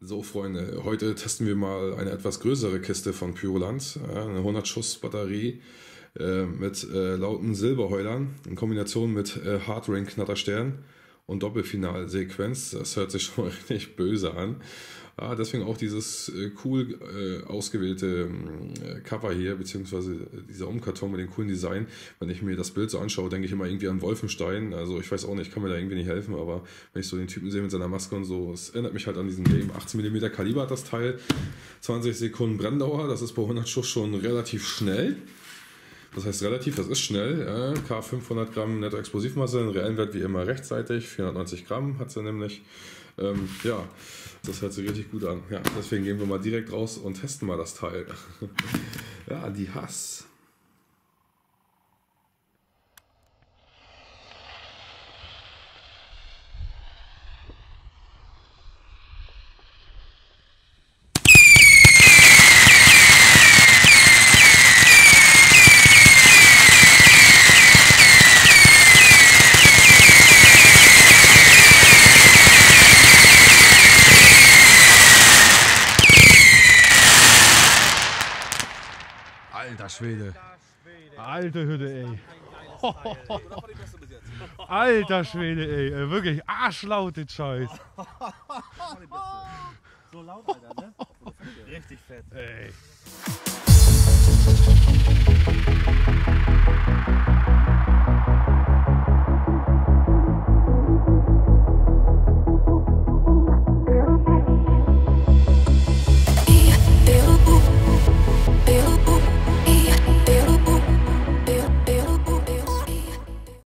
So Freunde, heute testen wir mal eine etwas größere Kiste von Pyroland, eine 100 Schuss Batterie mit lauten Silberheulern in Kombination mit Hardring Knatterstern und Doppelfinalsequenz. Das hört sich schon richtig böse an. Deswegen auch dieses cool ausgewählte Cover hier, beziehungsweise dieser Umkarton mit dem coolen Design. Wenn ich mir das Bild so anschaue, denke ich immer irgendwie an Wolfenstein. Also ich weiß auch nicht, ich kann mir da irgendwie nicht helfen, aber wenn ich so den Typen sehe mit seiner Maske und so, es erinnert mich halt an diesen Game. 18 mm Kaliber hat das Teil, 20 Sekunden Brenndauer, das ist bei 100 Schuss schon relativ schnell. Das heißt relativ, das ist schnell. K 500 Gramm Netto-Explosivmasse, einen reellen Wert wie immer rechtzeitig, 490 Gramm hat sie nämlich. Ja, das hört sich richtig gut an. Ja, deswegen gehen wir mal direkt raus und testen mal das Teil. Ja, die Hass. Alter Schwede. Alte Hütte, ey. Alter Schwede, ey. Wirklich arschlaut, den Scheiß. So laut, Alter, ne? Richtig fett. Ey.